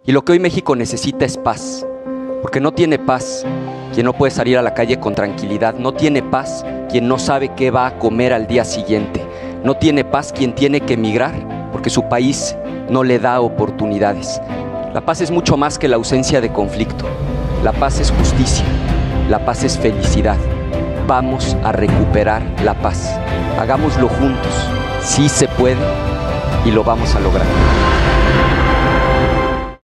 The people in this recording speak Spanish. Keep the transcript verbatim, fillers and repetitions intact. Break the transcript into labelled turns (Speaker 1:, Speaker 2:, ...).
Speaker 1: Y lo que hoy México necesita es paz, porque no tiene paz quien no puede salir a la calle con tranquilidad, no tiene paz quien no sabe qué va a comer al día siguiente, no tiene paz quien tiene que emigrar porque su país no le da oportunidades. La paz es mucho más que la ausencia de conflicto, la paz es justicia, la paz es felicidad. Vamos a recuperar la paz, hagámoslo juntos, sí se puede y lo vamos a lograr.